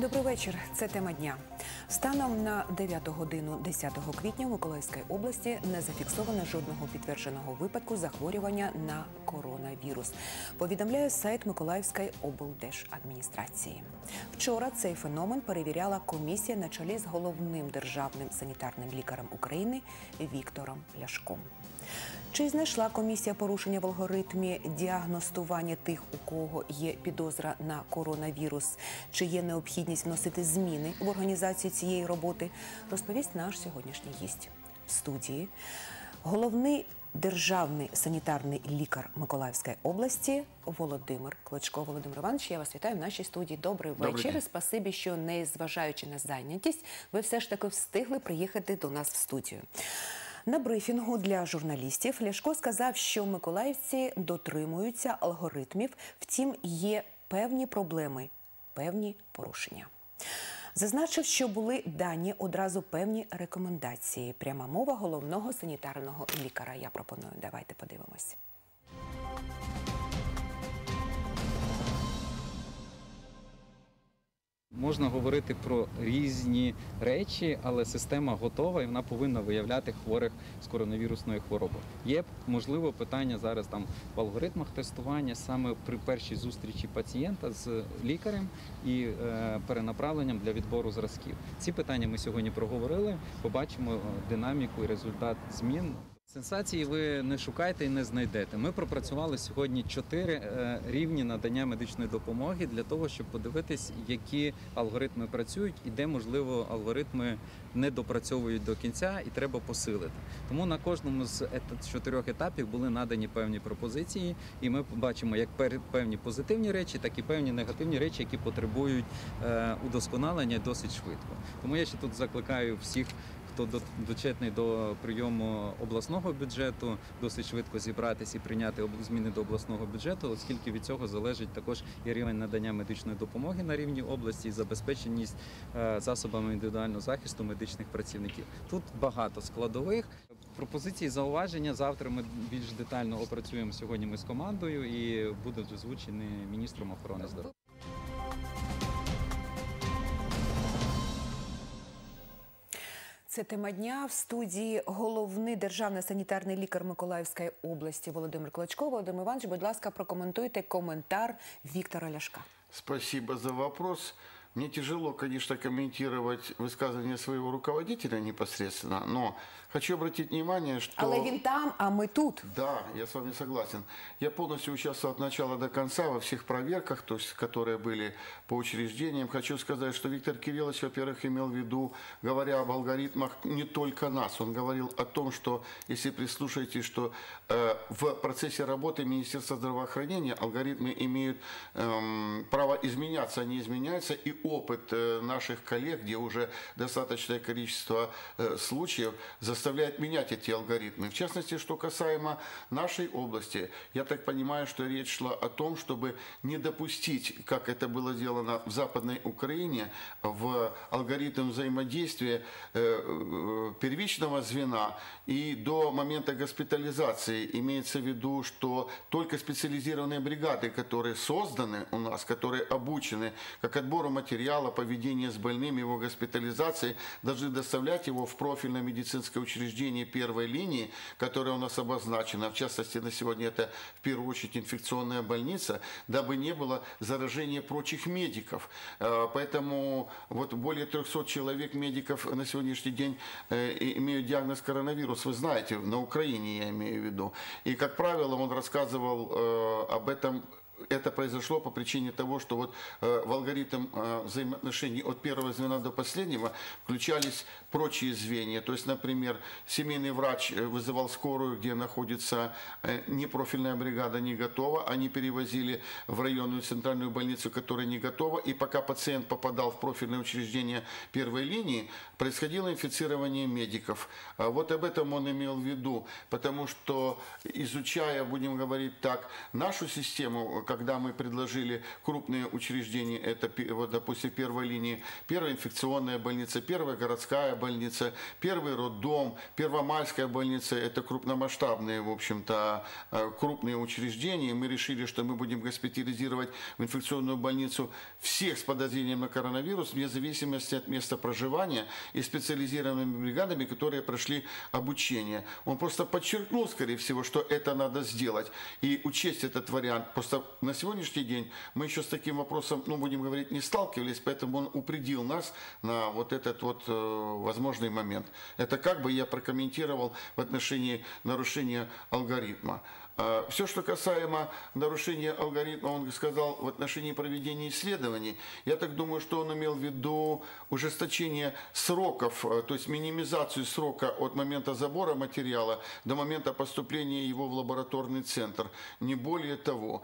Добрий вечір. Це тема дня. Станом на 9 годину 10 квітня в Миколаївській області не зафіксовано жодного підтвердженого випадку захворювання на коронавірус. Повідомляє сайт Миколаївської облдержадміністрації. Вчора цей феномен перевіряла комісія на чолі з головним державним санітарним лікарем України Віктором Ляшком. Чи знайшла комісія порушення в алгоритмі діагностування тих, у кого є підозра на коронавірус? Чи є необхідність вносити зміни в організацію цієї роботи? Розповість наш сьогоднішній гість. В студії головний державний санітарний лікар Миколаївської області Володимир Клочко. Володимир Іванович, я вас вітаю в нашій студії. Добрий вечір. Спасибі, що незважаючи на зайнятість, ви все ж таки встигли приїхати до нас в студію. На брифінгу для журналістів Ляшко сказав, що миколаївці дотримуються алгоритмів, втім є певні проблеми, певні порушення. Зазначив, що були дані одразу певні рекомендації. Пряма мова головного санітарного лікаря. Я пропоную, давайте подивимось. Можна говорити про різні речі, але система готова і вона повинна виявляти хворих з коронавірусною хворобою. Є, можливо, питання зараз там в алгоритмах тестування саме при першій зустрічі пацієнта з лікарем і перенаправленням для відбору зразків. Ці питання ми сьогодні проговорили, побачимо динаміку і результат змін. Сенсації ви не шукайте і не знайдете. Ми пропрацювали сьогодні 4 рівні надання медичної допомоги для того, щоб подивитись, які алгоритми працюють і де, можливо, алгоритми не допрацьовують до кінця і треба посилити. Тому на кожному з 4 етапів були надані певні пропозиції, і ми бачимо як певні позитивні речі, так і певні негативні речі, які потребують удосконалення досить швидко. Тому я ще тут закликаю всіх, хто дочетний до прийому обласного бюджету, досить швидко зібратися і прийняти зміни до обласного бюджету, оскільки від цього залежить також і рівень надання медичної допомоги на рівні області, і забезпеченість засобами індивідуального захисту медичних працівників. Тут багато складових. Пропозиції, зауваження завтра ми більш детально опрацюємо сьогодні ми з командою і будуть озвучені міністром охорони здоров'я. Це тема дня. В студії головний державний санітарний лікар Миколаївської області Володимир Клочко. Володимир Іванович, будь ласка, прокоментуйте коментар Віктора Ляшка. Спасибо за вопрос. Мне тяжело, конечно, комментировать высказывания своего руководителя непосредственно, но хочу обратить внимание, что... Але він там, а ми тут. Да, я с вами согласен. Я полностью участвовал от начала до конца во всех проверках, то есть, которые были по учреждениям. Хочу сказать, что Виктор Кириллович, во-первых, имел в виду, говоря об алгоритмах, не только нас. Он говорил о том, что, если прислушаетесь, что в процессе работы Министерства здравоохранения алгоритмы имеют право изменяться, они изменяются, и опыт наших коллег, где уже достаточное количество случаев, заставляет менять эти алгоритмы. В частности, что касаемо нашей области, я так понимаю, что речь шла о том, чтобы не допустить, как это было сделано в Западной Украине, в алгоритм взаимодействия первичного звена и до момента госпитализации. Имеется в виду, что только специализированные бригады, которые созданы у нас, которые обучены как отбору материала, поведения с больным, его госпитализации, должны доставлять его в профильное медицинское учреждение первой линии, которое у нас обозначено, в частности на сегодня это в первую очередь инфекционная больница, дабы не было заражения прочих медиков. Поэтому вот более 300 человек медиков на сегодняшний день имеют диагноз коронавирус, вы знаете, на Украине я имею в виду. И, как правило, он рассказывал об этом. Это произошло по причине того, что вот в алгоритм взаимоотношений от первого звена до последнего включались прочие звенья. То есть, например, семейный врач вызывал скорую, где находится непрофильная бригада, не готова. Они перевозили в районную центральную больницу, которая не готова. И пока пациент попадал в профильное учреждение первой линии, происходило инфицирование медиков. Вот об этом он имел в виду. Потому что, изучая, будем говорить так, нашу систему, когда мы предложили крупные учреждения, это, вот, допустим, первой линии, первая инфекционная больница, первая городская больница, первый роддом, Первомайская больница, это крупномасштабные, в общем-то, крупные учреждения. Мы решили, что мы будем госпитализировать в инфекционную больницу всех с подозрением на коронавирус, вне зависимости от места проживания, и специализированными бригадами, которые прошли обучение. Он просто подчеркнул, скорее всего, что это надо сделать и учесть этот вариант. Просто на сегодняшний день мы еще с таким вопросом, ну, будем говорить, не сталкивались, поэтому он упредил нас на вот этот вот возможный момент. Это как бы я прокомментировал в отношении нарушения алгоритма. Все, что касаемо нарушения алгоритма, он сказал в отношении проведения исследований. Я так думаю, что он имел в виду ужесточение сроков, то есть минимизацию срока от момента забора материала до момента поступления его в лабораторный центр. Не более того.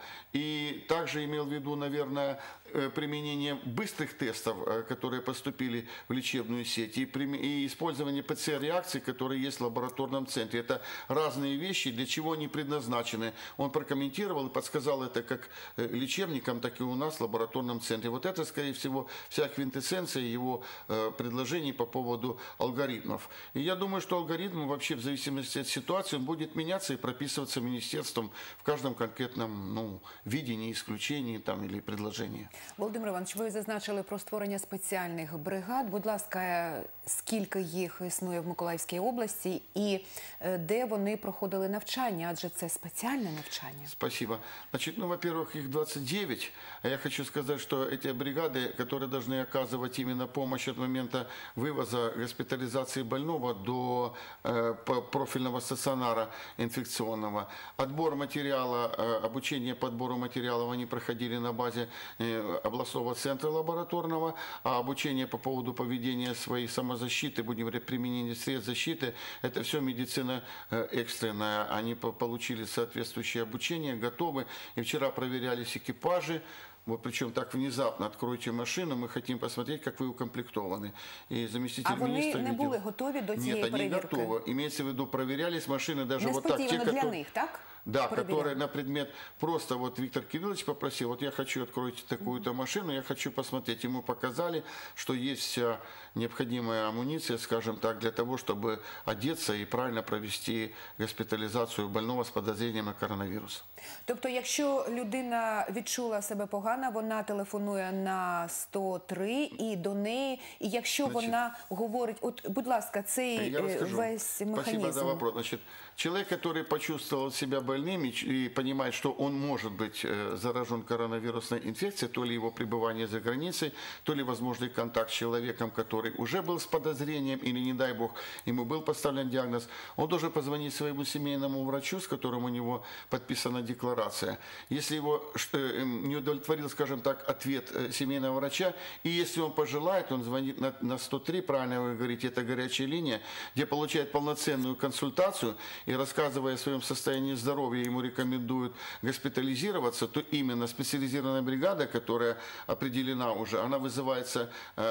И также имел в виду, наверное, применение быстрых тестов, которые поступили в лечебную сеть, и использование ПЦР-реакций, которые есть в лабораторном центре. Это разные вещи, для чего они предназначены. Он прокомментировал и подсказал это как лечебникам, так и у нас в лабораторном центре. Вот это, скорее всего, вся квинтэссенция его предложений по поводу алгоритмов. И я думаю, что алгоритм вообще в зависимости от ситуации он будет меняться и прописываться министерством в каждом конкретном видении, исключении там, или предложении. Володимир Іванович, ви зазначили про створення спеціальних бригад. Будь ласка, скільки їх існує в Миколаївській області і де вони проходили навчання? Адже це спеціальне навчання. Спасибо. Значит, во-первых, их 29. А я хочу сказать, что эти бригады, которые должны оказывать именно помощь от момента вывоза, госпитализации больного до профильного стационара инфекционного. Отбор материала, обучение по отбору материалов они проходили на базе областного центра лабораторного, а обучение по поводу поведения своей самозащиты, будем говорить, применения средств защиты, это все медицина экстренная. Они получили соответствующее обучение, готовы. И вчера проверялись экипажи. Вот причем так внезапно откройте машину, мы хотим посмотреть, как вы укомплектованы. И заместитель министра вони не були готові до цієї Нет, они перевірки? готовы. Имеется в виду, проверялись машины даже вот так. Несподівано для них, так? Да, Проверяли. которые на предмет, просто вот Виктор Кириллович попросил, вот я хочу открыть такую-то машину, я хочу посмотреть. Ему показали, что есть вся необходимая амуниция, скажем так, для того, чтобы одеться и правильно провести госпитализацию больного с подозрением на коронавирус. Тобто, якщо людина відчула себе погано, вона телефонує на 103 і до неї, і якщо вона говорить, от, будь ласка, цей Я расскажу. весь Спасибо за механізм. вопрос. Значит, человек, который почувствовал себя больным и понимает, что он может быть заражен коронавирусной инфекцией, то ли его пребывание за границей, то ли возможный контакт с человеком, который уже был с подозрением или, не дай бог, ему был поставлен диагноз, он должен позвонить своему семейному врачу, с которым у него подписана декларация. Если его не удовлетворил, скажем так, ответ семейного врача, и если он пожелает, он звонит на 103, правильно вы говорите, это горячая линия, где получает полноценную консультацию и, рассказывая о своем состоянии здоровья, ему рекомендуют госпитализироваться, то именно специализированная бригада, которая определена уже, она вызывается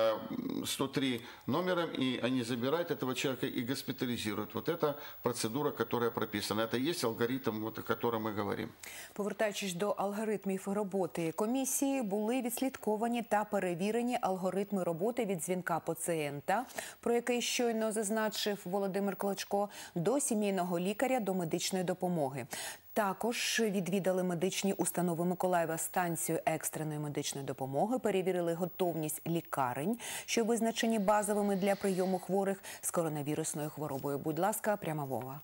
103 номером, и они забирают этого человека и госпитализируют. Вот это процедура, которая прописана. Это есть алгоритм, вот, о котором мы говорим. Повертаючись до алгоритмів роботи комісії, були відслідковані та перевірені алгоритми роботи від дзвінка пацієнта, про який щойно зазначив Володимир Клочко, до сімейного лікаря, до медичної допомоги. Також відвідали медичні установи Миколаєва станцію екстреної медичної допомоги, перевірили готовність лікарень, що визначені базовими для прийому хворих з коронавірусною хворобою. Будь ласка, пряма мова.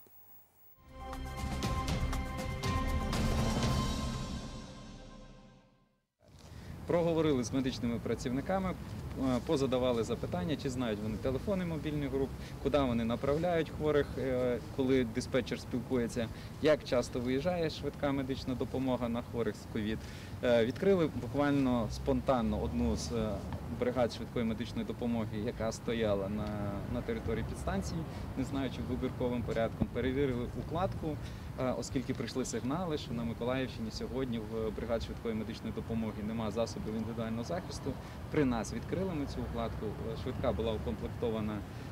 Проговорили з медичними працівниками, позадавали запитання, чи знають вони телефони мобільних груп, куди вони направляють хворих, коли диспетчер спілкується, як часто виїжджає швидка медична допомога на хворих з ковід. Відкрили буквально спонтанно одну з бригад швидкої медичної допомоги, яка стояла на території підстанції, не знаючи вибірковим порядком. Перевірили укладку, оскільки прийшли сигнали, що на Миколаївщині сьогодні в бригад швидкої медичної допомоги немає засобів індивідуального захисту. При нас відкрили ми цю укладку. Швидка була укомплектована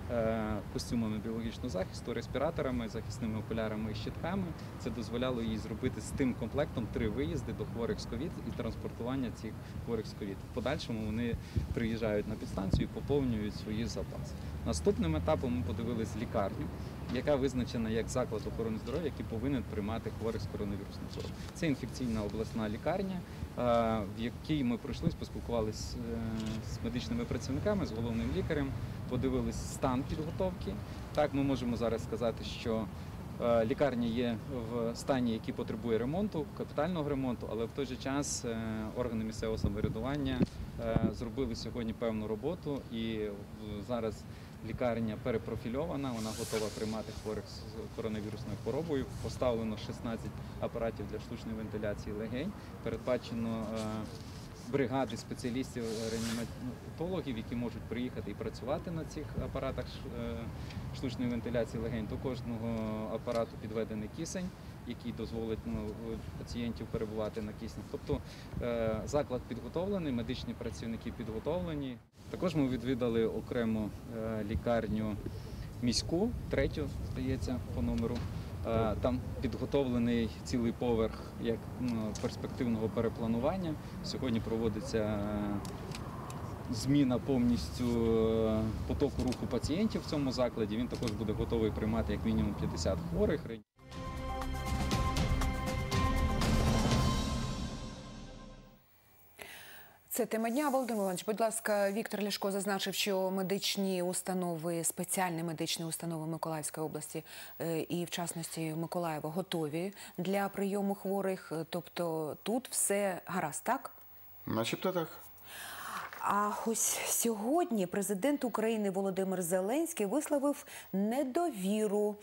костюмами біологічного захисту, респіраторами, захисними окулярами і щитками. Це дозволяло їй зробити з тим комплектом 3 виїзди до хворих з ковід і транспортування цих хворих з ковід. В подальшому вони приїжджають на підстанцію і поповнюють свої запаси. Наступним етапом ми подивились лікарню, яка визначена як заклад охорони здоров'я, який повинен приймати хворих з коронавірусним хворобою. Це інфекційна обласна лікарня, в якій ми пройшли, поспілкувалися з медичними працівниками, з головним лікарем, подивились стан підготовки. Так, ми можемо зараз сказати, що лікарня є в стані, який потребує ремонту, капітального ремонту, але в той же час органи місцевого самоврядування зробили сьогодні певну роботу, і зараз лікарня перепрофільована, вона готова приймати хворих з коронавірусною хворобою. Поставлено 16 апаратів для штучної вентиляції легень, передбачено бригади спеціалістів реаніматологів, які можуть приїхати і працювати на цих апаратах штучної вентиляції легень. До кожного апарату підведений кисень, який дозволить пацієнтів перебувати на кисні. Тобто заклад підготовлений, медичні працівники підготовлені. Також ми відвідали окремо лікарню міську, 3-ю, здається, по номеру. Там підготовлений цілий поверх як перспективного перепланування. Сьогодні проводиться зміна повністю потоку руху пацієнтів в цьому закладі. Він також буде готовий приймати як мінімум 50 хворих. Це тема дня. Володимир Іванович, будь ласка, Віктор Ляшко зазначив, що медичні установи, спеціальні медичні установи Миколаївської області і, в частності, Миколаєва, готові для прийому хворих. Тобто тут все гаразд, так? Начебто так. А ось сьогодні президент України Володимир Зеленський висловив недовіру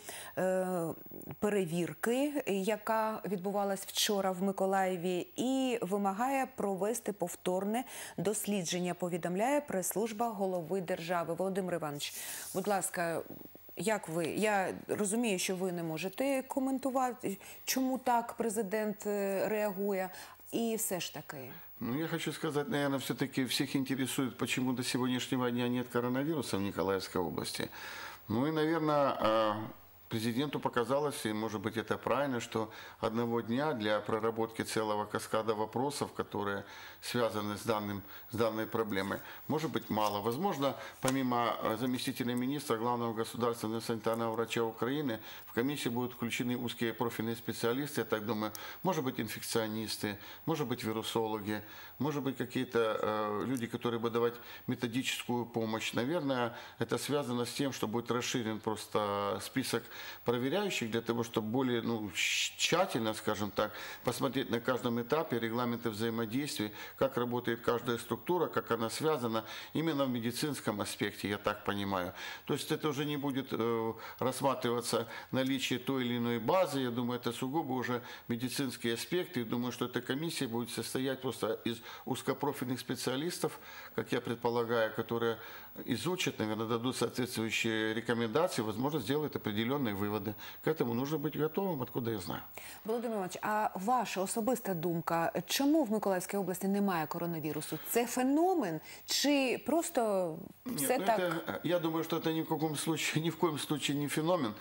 перевірки, яка відбувалась вчора в Миколаєві, і вимагає провести повторне дослідження, повідомляє прес-служба голови держави. Володимир Іванович, будь ласка, як ви? Я розумію, що ви не можете коментувати, чому так президент реагує, і все ж таки... Ну, я хочу сказать, наверное, все-таки всех интересует, почему до сегодняшнего дня нет коронавируса в Николаевской области. Ну и, наверное, президенту показалось, и, может быть, это правильно, что одного дня для проработки целого каскада вопросов, которые связаны с данной проблемой, может быть мало. Возможно, помимо заместителя министра, главного государственного санитарного врача Украины, в комиссию будут включены узкие профильные специалисты, я так думаю, может быть инфекционисты, может быть вирусологи, может быть какие-то люди, которые будут давать методическую помощь. Наверное, это связано с тем, что будет расширен просто список проверяющих для того, чтобы более тщательно, скажем так, посмотреть на каждом этапе регламенты взаимодействия, как работает каждая структура, как она связана именно в медицинском аспекте, я так понимаю. То есть это уже не будет рассматриваться наличие той или иной базы, я думаю, это сугубо уже медицинские аспекты, и думаю, что эта комиссия будет состоять просто из узкопрофильных специалистов, как я предполагаю, которые изучат, наверное, дадут соответствующие рекомендации, возможно, сделают определенные выводы. К этому нужно быть готовым, откуда я знаю. Володимир Іванович, а ваша особиста думка, чому в Миколаївській області немає коронавірусу? Це феномен чи просто все Нет, так? я думаю, что это ни в коем случае не феномен.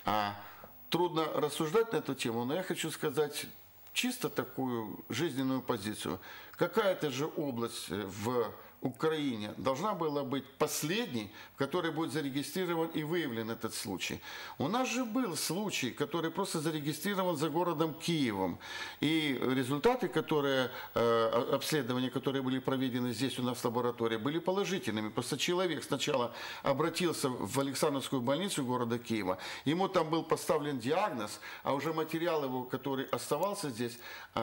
Трудно рассуждать на эту тему, но я хочу сказать чисто такую жизненную позицию. Какая-то же область в Украине должна была быть последней, в которой будет зарегистрирован и выявлен этот случай. У нас же был случай, который просто зарегистрирован за городом Киевом. И результаты, обследования, которые были проведены здесь у нас в лаборатории, были положительными. Просто человек сначала обратился в Александровскую больницу города Киева, ему там был поставлен диагноз, а уже материал его, который оставался здесь,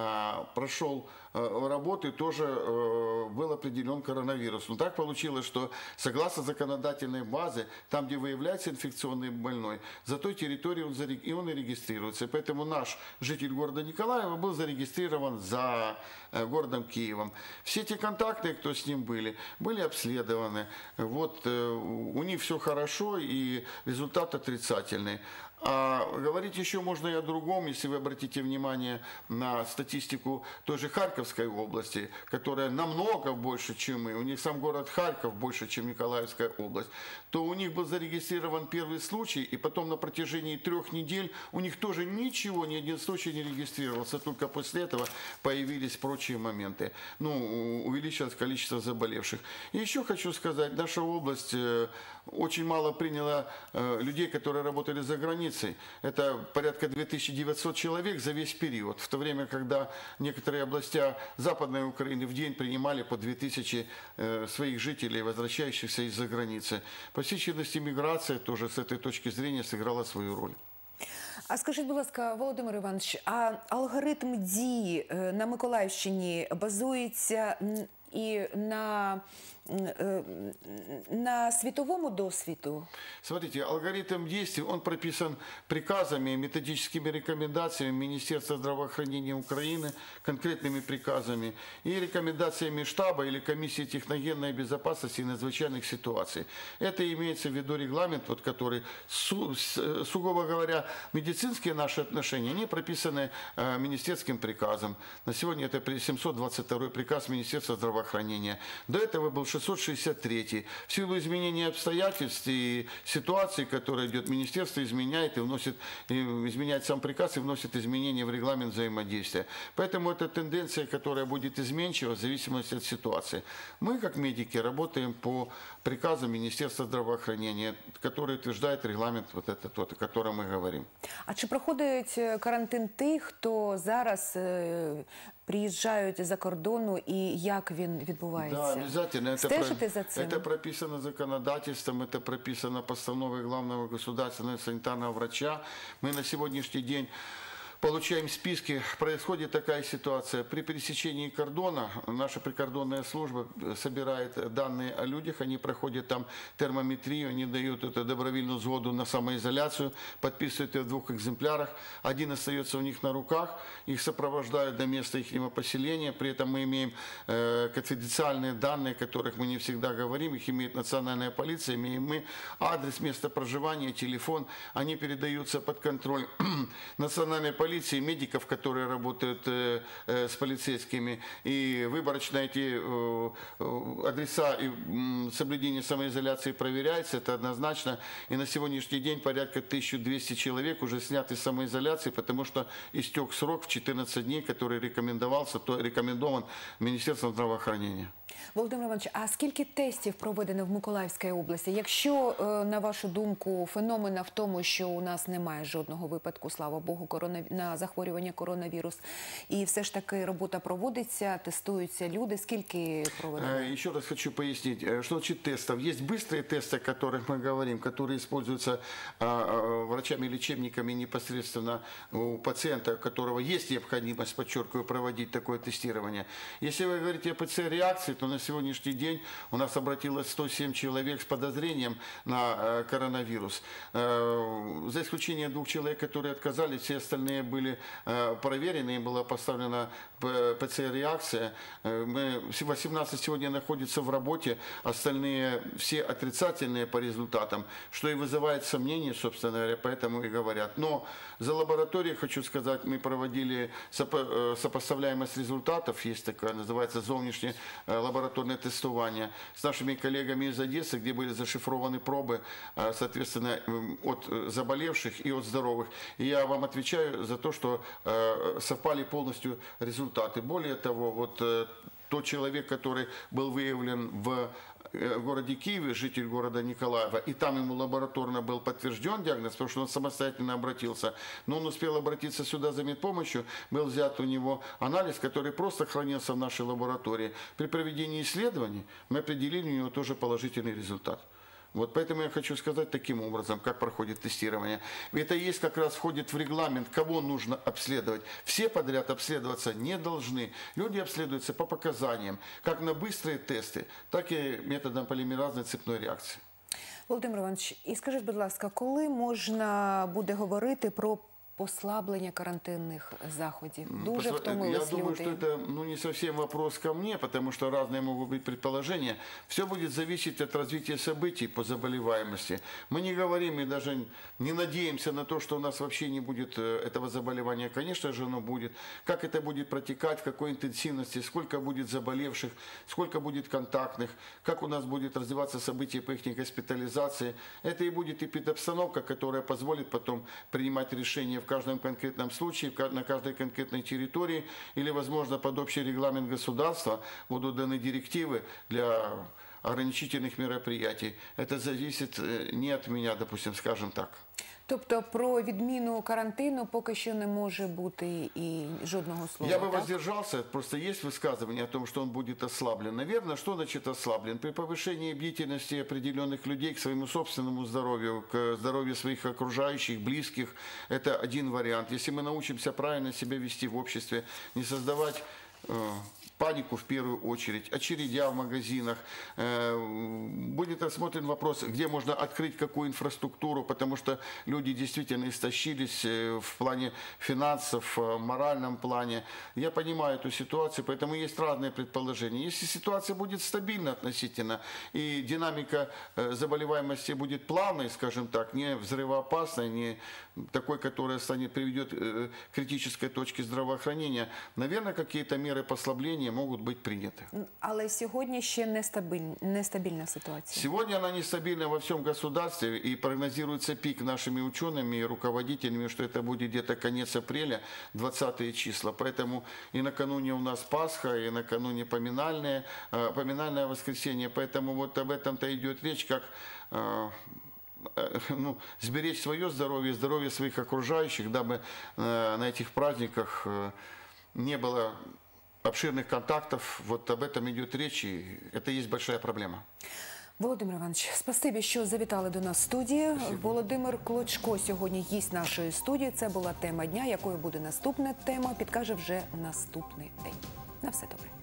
прошел работу и тоже был определен коронавирус. Но так получилось, что согласно законодательной базе, там, где выявляется инфекционный больной, за той территорией он и регистрируется. И поэтому наш житель города Николаева был зарегистрирован за городом Киевом. Все те контактные, кто с ним были обследованы. Вот, у них все хорошо и результат отрицательный. А говорить еще можно и о другом, если вы обратите внимание на статистику той же Харьковской Харьковской области, которая намного больше, чем мы, у них сам город Харьков больше, чем Николаевская область, то у них был зарегистрирован первый случай, и потом на протяжении 3 недель у них тоже ничего, ни один случай не регистрировался, только после этого появились прочие моменты. Ну, увеличилось количество заболевших. И еще хочу сказать, наша область очень мало приняла людей, которые работали за границей. Это порядка 2900 человек за весь период. В то время, когда некоторые области Западной Украины в день принимали по 2000 своих жителей, возвращающихся из-за границы. По всей видимости, миграция тоже с этой точки зрения сыграла свою роль. А скажіть, будь ласка, Володимир Іванович, а алгоритм дії на Миколаївщині базується і на світовому досвіду? Смотрите, алгоритм действий, он прописан приказами, методическими рекомендациями Министерства здравоохранения Украины, конкретными приказами и рекомендациями штаба или комиссии техногенной безопасности и надзвычайных ситуаций. Это имеется в виду регламент, вот, который, сугубо говоря, медицинские наши отношения, они прописаны министерским приказом. На сегодня это 722 приказ Министерства здравоохранения. До этого был 663. В силу изменения обстоятельств и ситуации, которая идет, министерство изменяет и вносит, изменяет сам приказ и вносит изменения в регламент взаимодействия. Поэтому это тенденция, которая будет изменчива в зависимости от ситуации. Мы, как медики, работаем по приказу Министерства здравоохранения, который утверждает регламент вот этот, вот, о котором мы говорим. А чи проходить карантин тих, хто зараз приїжджають за кордону, і як він відбувається? Да, обязательно. Стежите за цим? Это прописано законодательством, это прописано постановой главного государственного санитарного врача. Мы на сегодняшний день получаем списки. Происходит такая ситуация. При пересечении кордона наша прикордонная служба собирает данные о людях, они проходят там термометрию, они дают эту добровольную сгоду на самоизоляцию, подписывают ее в 2 экземплярах. Один остается у них на руках, их сопровождают до места их поселения. При этом мы имеем конфиденциальные данные, о которых мы не всегда говорим, их имеет национальная полиция, имеем мы адрес, место проживания, телефон. Они передаются под контроль национальной полиции, медиков, которые работают с полицейскими, и выборочно эти адреса и соблюдение самоизоляции проверяется, это однозначно. И на сегодняшний день порядка 1200 человек уже сняты с самоизоляции, потому что истек срок в 14 дней, который рекомендовался, то рекомендован Министерством здравоохранения. Володимир Іванович, а скільки тестів проведено в Миколаївській області? Якщо, на вашу думку, феномена в тому, що у нас немає жодного випадку, слава Богу, на захворювання коронавірус, і все ж таки робота проводиться, тестуються люди, скільки проведено? Еще раз хочу пояснить, что значит тестов. Есть быстрые тесты, о которых мы говорим, которые используются врачами-лечебниками непосредственно у пациента, у которого есть необходимость, подчеркиваю, проводить такое тестирование. Если вы говорите о ПЦР-реакции, то на сегодняшний день у нас обратилось 107 человек с подозрением на коронавирус. За исключением 2 человек, которые отказались, все остальные были проверены, им была поставлена ПЦР-реакция. 18 сегодня находятся в работе, остальные все отрицательные по результатам, что и вызывает сомнения, собственно говоря, поэтому и говорят. Но за лабораторией, хочу сказать, мы проводили сопоставляемость результатов, есть такая, называется зовнішнє лабораторное тестирование, с нашими коллегами из Одессы, где были зашифрованы пробы, соответственно, от заболевших и от здоровых. И я вам отвечаю за то, что совпали полностью результаты. Более того, вот тот человек, который был выявлен в городе Киеве, житель города Николаева, и там ему лабораторно был подтвержден диагноз, потому что он самостоятельно обратился, но он успел обратиться сюда за медпомощью, был взят у него анализ, который просто хранился в нашей лаборатории. При проведении исследований мы определили у него тоже положительный результат. Вот поэтому я хочу сказать таким образом, как проходит тестирование. Это есть как раз входит в регламент, кого нужно обследовать. Все подряд обследоваться не должны. Люди обследуются по показаниям, как на быстрые тесты, так и методом полимеразной цепной реакции. Володимир Іванович, і скажіть, будь ласка, коли можна буде говорити про послаблення карантинних заходів? Дуже втомились Я думаю, люди. что это не совсем вопрос ко мне, потому что разные могут быть предположения. Все будет зависеть от развития событий по заболеваемости. Мы не говорим и даже не надеемся на то, что у нас вообще не будет этого заболевания. Конечно же, оно будет. Как это будет протекать, в какой интенсивности, сколько будет заболевших, сколько будет контактных, как у нас будет развиваться события по их госпитализации. Это и будет эпидобстановка, которая позволит потом принимать решения в каждом конкретном случае, на каждой конкретной территории, или, возможно, под общий регламент государства будут даны директивы для ограничительных мероприятий. Это зависит не от меня, допустим, скажем так. Тобто про відміну карантину поки що не може бути і жодного слова, Я бы так? воздержался, просто есть высказывание о том, что он будет ослаблен. Наверное, что значит ослаблен? При повышении бдительности определенных людей к своему собственному здоровью, к здоровью своих окружающих, близких, это один вариант. Если мы научимся правильно себя вести в обществе, не создавать панику в первую очередь, очередя в магазинах. Будет рассмотрен вопрос, где можно открыть какую инфраструктуру, потому что люди действительно истощились в плане финансов, в моральном плане. Я понимаю эту ситуацию, поэтому есть разные предположения. Если ситуация будет стабильна относительно и динамика заболеваемости будет плавной, скажем так, не взрывоопасной, не такой, которая приведет к критической точке здравоохранения, наверное, какие-то меры послабления могут быть приняты. Але сьогодні ще нестабільна ситуація. Сегодня она нестабильна во всем государстве, и прогнозируется пик нашими учеными и руководителями, что это будет где-то конец апреля, 20 числа. Поэтому и накануне у нас Пасха, и накануне поминальное воскресенье. Поэтому вот об этом-то идет речь, как сберечь свое здоровье, здоровье своих окружающих, дабы на этих праздниках не было обширных контактов. Вот об этом идет речь, и это есть большая проблема. Володимир Іванович, спасибі, що завітали до нас в студії. Володимир Клочко сьогодні гість нашої студії. Це була тема дня. Якою буде наступна тема, підкаже вже наступний день. На все добре.